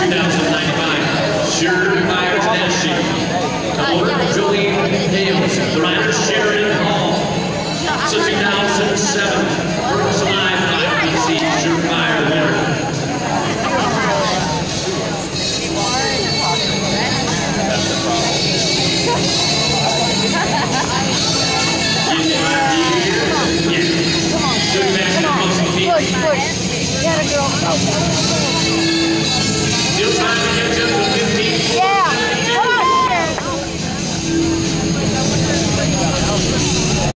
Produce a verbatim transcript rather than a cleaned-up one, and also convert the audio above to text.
thousand ninety-five, Surefire Tennessee. Color, Julian Hales. The rider, Sheridan Hall. So two thousand seven, Burns Alive five P C, Surefire the winner. Yeah. Good match. Push, push. Get a girl.